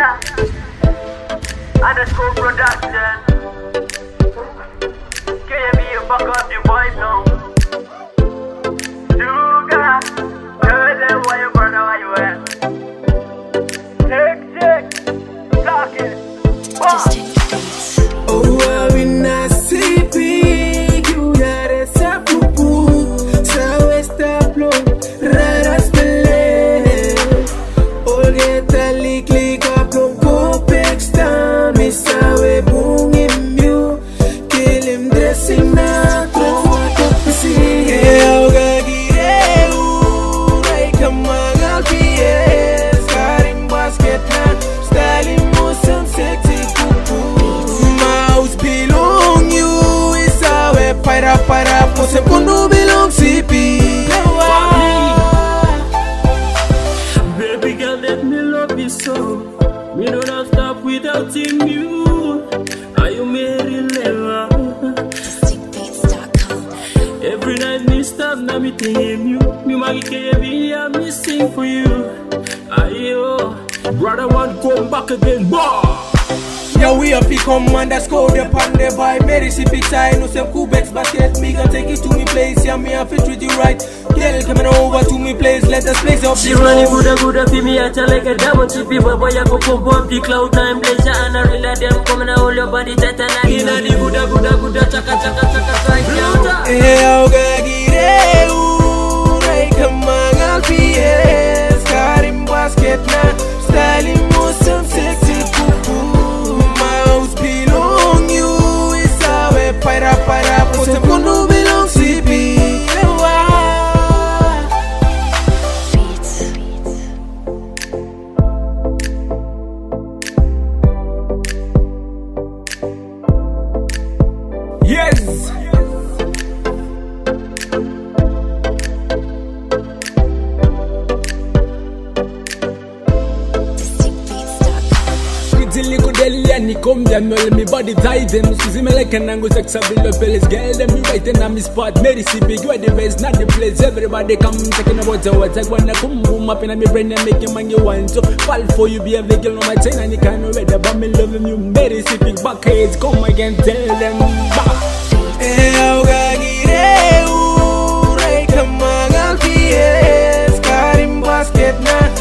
Sugar underscore production. KB, fuck up the vibe now. Sugar, tell them why you brother, why you at. Check, block it. Just take the beats. Oh, we not sleeping. You got a sapupu. So esta flow, raras pele. All get a lick up on Copex down. Me sabe boom in you. Kill him dressing now. Throw a cup of sea. Yeah, gagire u. Like a magal PS. Got him basket now. Styling more some sexy pupu. Mouse belong you. Is our para. For segundo belong CP. Baby girl, let me love you so. Me don't have stop without you. Are you married never? JustTakeBeats.com. Every night me stop, now me tame you. Me magi KB, I me sing for you. Ayo, brother want come back again, boy. Yo, we up, come underscore the pan the vibe. Mary CP tie, no some Cubex basket. Me gonna take it to me place. Yeah, me have to treat you right. Girl, coming over to me place. Let us place up. She running good, feel me at like a diamond. She be boy, I go pump up the cloud nine pleasure. And I really them coming out all your body tight and I in the good, chaka. Yo, gagire u. Like a mangal PS. Got him basket now. Styling more some sexy pupu. Mouse belong you. Is our para. For segundo belong CP. Yes! JustTakeBeats.com. Pretty good Eliani come them all me body tie them. Suzy me like an angle sex of the fellas. Girl them me right in on me spot. Mary CP you are the best, not the place. Everybody come talking about your what I wanna come boom up in my brain and make you man you want to fall for you be a vehicle on my chain and you can't read about me loving you. Mary CP backheads come again tell them back. Eu gagire u. Like a mangal PS. Got him basket now.